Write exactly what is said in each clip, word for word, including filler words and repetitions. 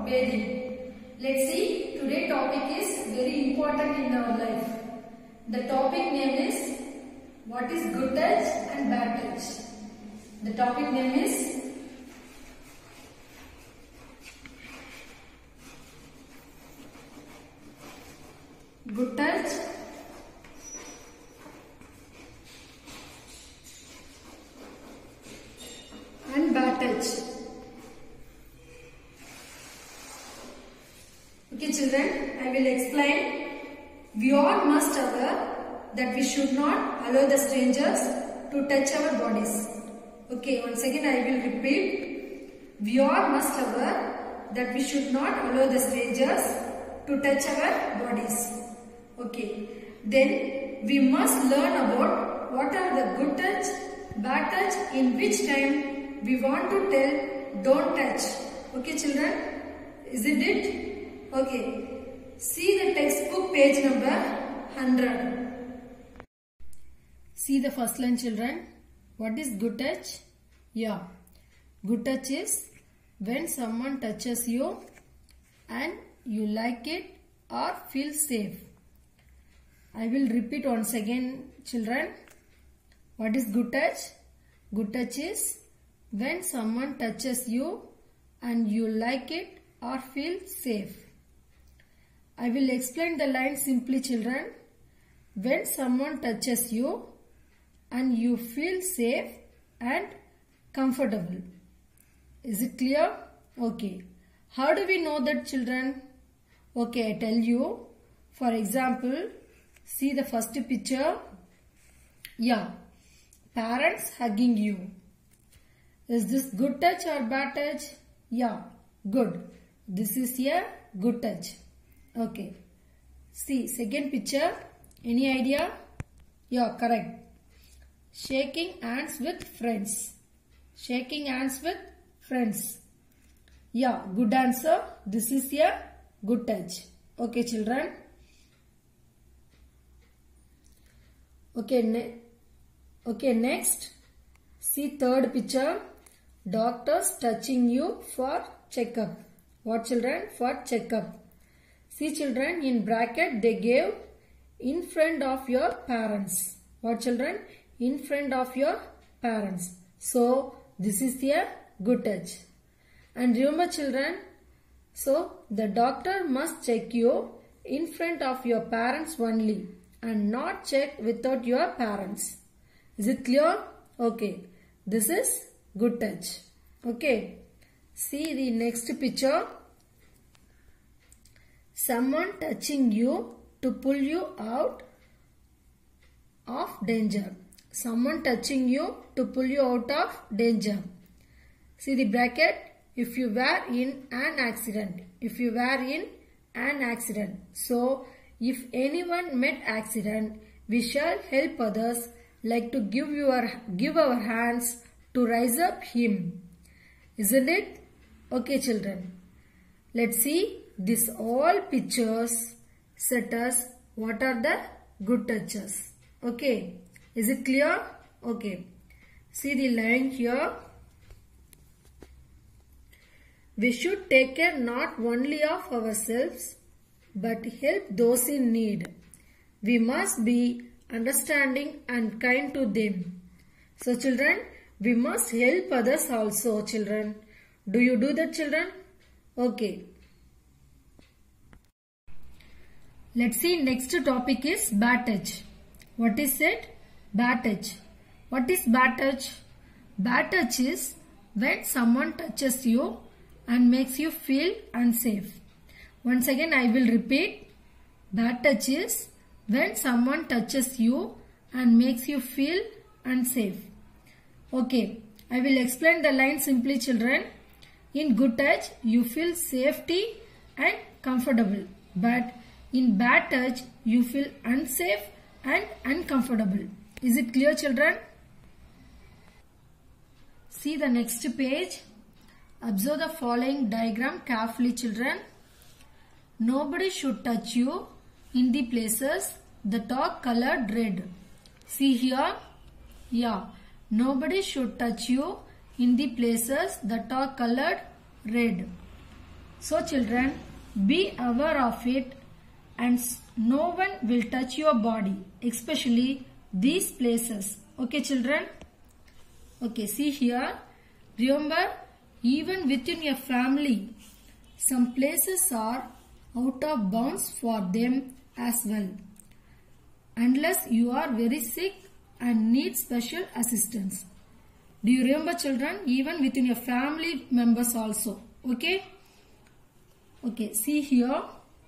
bathing. Let's see, today's topic is very important in our life. The topic name is what is good touch and bad touch. The topic name is good touch and bad touch. Okay children, I will explain. We all must aware that we should not allow the strangers to touch our bodies. Okay, once again I will repeat. We all must aware that we should not allow the strangers to touch our bodies. Okay, then we must learn about what are the good touch, bad touch, in which time we want to tell don't touch. Okay children, isn't it? Okay, see the textbook page number one hundred. See the first line children. What is good touch? Yeah, good touch is when someone touches you and you like it or feel safe. I will repeat once again children. What is good touch? Good touch is when someone touches you and you like it or feel safe. I will explain the line simply children. When someone touches you and you feel safe and comfortable. Is it clear? Okay. How do we know that children? Okay, I tell you. For example, see the first picture. Yeah, parents hugging you. Is this good touch or bad touch? Yeah, good. This is a good touch. Okay. See, second picture. Any idea? Yeah, correct. Shaking hands with friends. Shaking hands with friends. Yeah, good answer. This is a good touch. Okay, children. Okay, ne okay, next. See third picture. Doctors touching you for checkup. What children? For checkup. See children, in bracket they gave in front of your parents. What children? In front of your parents. So this is a good touch. And remember children, so the doctor must check you in front of your parents only and not check without your parents. Is it clear? Okay. This is good touch. Okay. See the next picture. Someone touching you to pull you out of danger. Someone touching you to pull you out of danger. See the bracket. If you were in an accident. If you were in an accident. So, if anyone met accident, we shall help others like to give your give our hands to rise up him. Isn't it? Okay children. Let's see. These all pictures set us what are the good touches. Okay. Is it clear? Okay. See the line here. We should take care not only of ourselves but help those in need. We must be understanding and kind to them. So children, we must help others also children. Do you do that children? Okay. Let's see, next topic is bad touch. What is it? Bad touch. What is bad touch? Bad touch is when someone touches you and makes you feel unsafe. Once again I will repeat. Bad touch is when someone touches you and makes you feel unsafe. Okay, I will explain the line simply children. In good touch you feel safety and comfortable. But in bad touch you feel unsafe and uncomfortable. Is it clear children? See the next page. Observe the following diagram carefully children. Nobody should touch you in the places that are colored red. See here. Yeah. Nobody should touch you in the places that are colored red. So children, be aware of it, and no one will touch your body, especially these places. Okay children? Okay, see here. Remember, even within your family, some places are out of bounds for them as well. Unless you are very sick and need special assistance. Do you remember children? Even within your family members also. Okay? Okay, see here.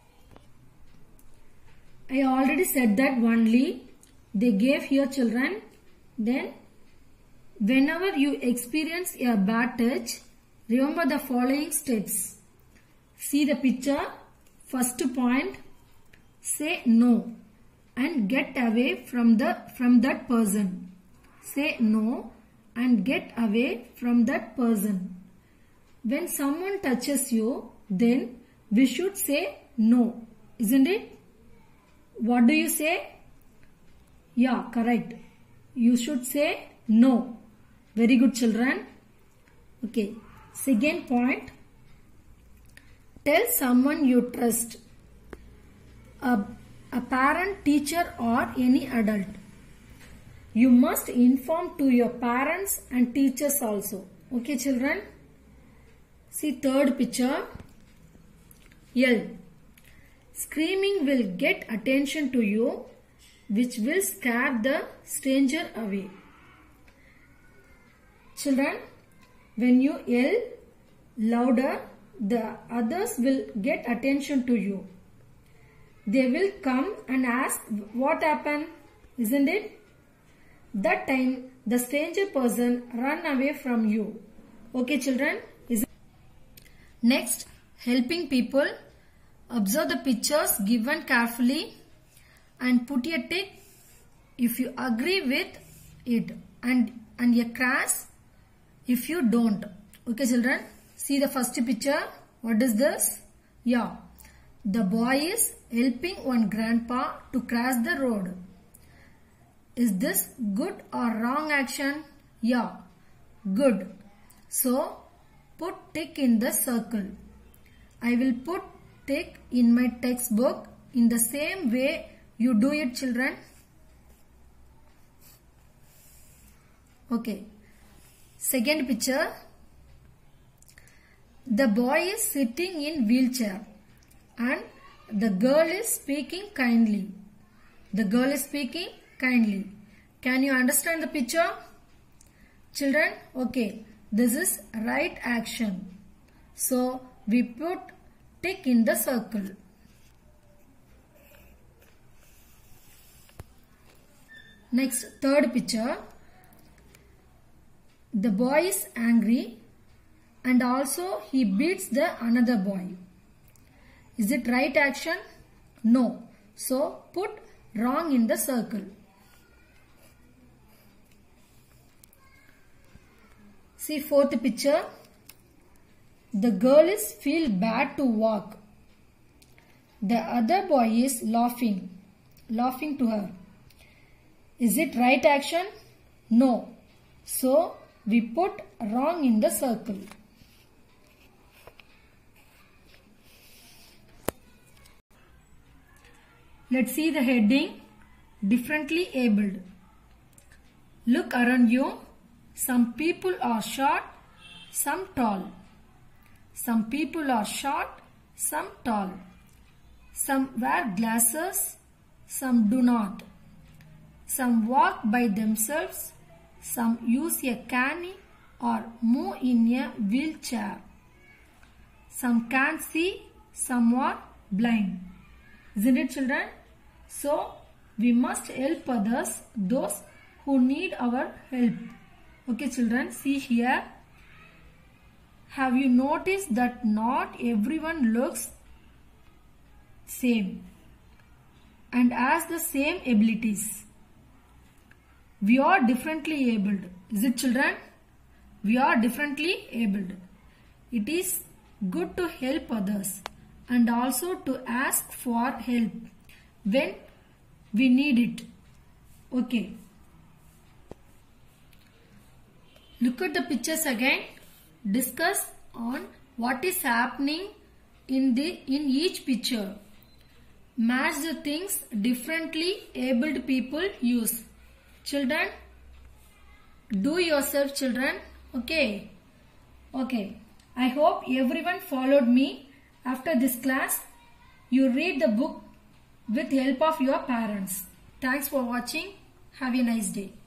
I already said that only. They gave here children. Then, whenever you experience a bad touch, remember the following steps. See the picture. First point, say no and get away from the from that person. Say no and get away from that person. When someone touches you, then we should say no, isn't it? What do you say? Yeah, correct. You should say no. Very good children. Okay. Second point. Tell someone you trust. A, a parent, teacher or any adult. You must inform to your parents and teachers also. Okay children. See third picture. Yell. Screaming will get attention to you, which will scare the stranger away. Children, when you yell louder, the others will get attention to you. They will come and ask what happened, isn't it? That time the stranger person run away from you. Okay children? Is it? Next, helping people. Observe the pictures given carefully and put a tick if you agree with it, and, and a cross if you don't. Okay children, see the first picture. What is this? Yeah, the boy is helping one grandpa to cross the road. Is this good or wrong action? Yeah, good. So put tick in the circle. I will put tick in my textbook in the same way you do it children. Okay. Second picture. The boy is sitting in wheelchair and the girl is speaking kindly. The girl is speaking kindly. Can you understand the picture? Children, okay. This is right action. So we put tick in the circle. Next, third picture. The boy is angry and also he beats the another boy. Is it right action? No. So put wrong in the circle. See fourth picture. The girl is feel bad to walk. The other boy is laughing, laughing to her. Is it right action? No. So we put wrong in the circle. Let's see the heading. Differently abled. Look around you. Some people are short, some tall. Some people are short, some tall. Some wear glasses, some do not. Some walk by themselves, some use a cane or move in a wheelchair. Some can't see, some are blind. Isn't it children? So we must help others, those who need our help. Okay children, see here. Have you noticed that not everyone looks same and has the same abilities? We are differently abled. Is it children? We are differently abled. It is good to help others and also to ask for help when we need it. Okay. Look at the pictures again. Discuss on what is happening in the in each picture. Match the things differently abled people use. Children, do yourself, children. Okay. Okay. I hope everyone followed me. After this class, you read the book with help of your parents. Thanks for watching. Have a nice day.